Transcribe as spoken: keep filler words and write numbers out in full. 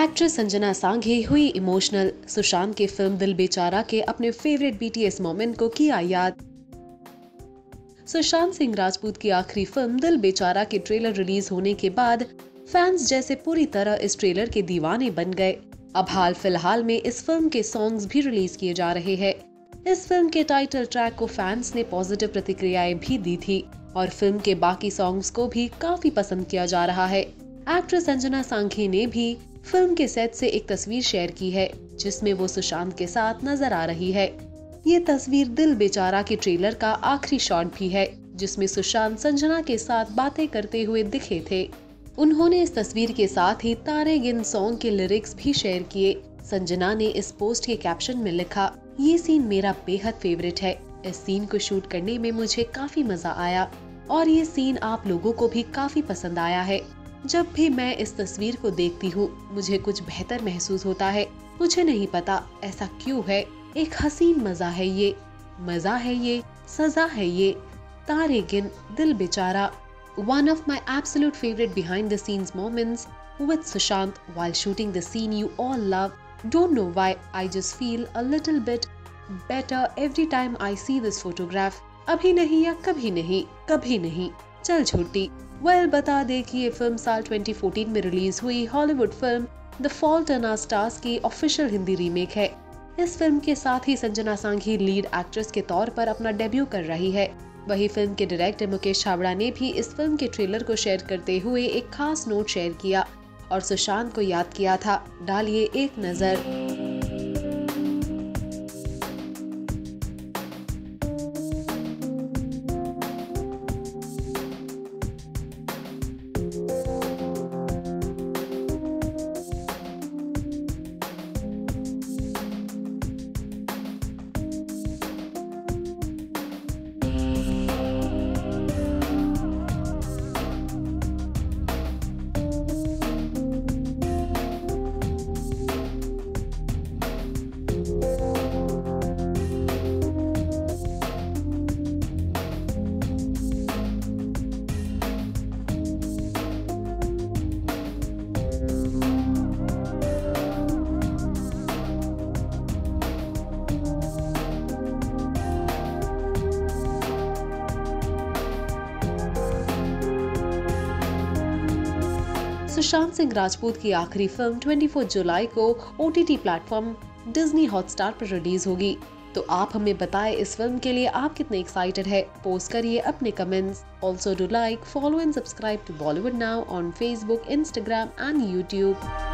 Actress Sanjana Sanghi हुई emotional. Sushant की film दिल बेचारा के अपने फेवरेट बीटीएस मोमेंट को किया याद। सुशांत सिंह राजपूत की आखिरी फिल्म दिल बेचारा के ट्रेलर रिलीज होने के बाद फैंस जैसे पूरी तरह इस ट्रेलर के दीवाने बन गए। अब हाल फिलहाल में इस फिल्म के सॉन्ग्स भी रिलीज किए जा रहे हैं। इस फिल्म के टाइटल ट्रैक को फैंस ने पॉजिटिव प्रतिक्रियाएं भी दी थी और फिल्म के बाकी सॉन्ग्स को भी काफी पसंद किया जा रहा है। एक्ट्रेस संजना सांघी ने भी फिल्म के सेट से एक तस्वीर शेयर की है जिसमें वो सुशांत के साथ नजर आ रही है। ये तस्वीर दिल बेचारा के ट्रेलर का आखिरी शॉट भी है जिसमें सुशांत संजना के साथ बातें करते हुए दिखे थे। उन्होंने इस तस्वीर के साथ ही तारे गिन सॉन्ग के लिरिक्स भी शेयर किए। संजना ने इस पोस्ट के कैप्शन में लिखा, ये सीन मेरा बेहद फेवरेट है। इस सीन को शूट करने में मुझे काफी मजा आया और ये सीन आप लोगों को भी काफी पसंद आया है। जब भी मैं इस तस्वीर को देखती हूँ मुझे कुछ बेहतर महसूस होता है। मुझे नहीं पता ऐसा क्यों है। एक हसीन मजा है ये, मजा है ये, सजा है ये। तारे गिन दिल बेचारा, one of my absolute favorite behind the scenes moments with Sushant while shooting the scene you all love. Don't know why I just feel a little bit better every time I see this photograph. अभी नहीं या कभी नहीं, कभी नहीं, चल झूठी। Well बता दे कि ये फिल्म साल ट्वेंटी फोर्टीन में रिलीज हुई Hollywood film the fault in our stars की ऑफिशियल हिंदी रीमेक है। इस फिल्म के साथ ही संजना सांघी लीड एक्ट्रेस के तौर पर अपना डेब्यू कर रही है। वही फिल्म के डायरेक्टर मुकेश छाबड़ा ने भी इस फिल्म के ट्रेलर को शेयर करते हुए एक खास नोट शेयर किया और सुशांत को याद किया था। डालिए एक नजर। सुशांत सिंह राजपूत की आखिरी फिल्म चौबीस जुलाई को ओटीटी प्लेटफॉर्म डिज्नी हॉटस्टार पर रिलीज होगी। तो आप हमें बताएं इस फिल्म के लिए आप कितने एक्साइटेड है। पोस्ट करिए अपने comments. Also do like, follow and subscribe to Bollywood now on Facebook, Instagram and YouTube.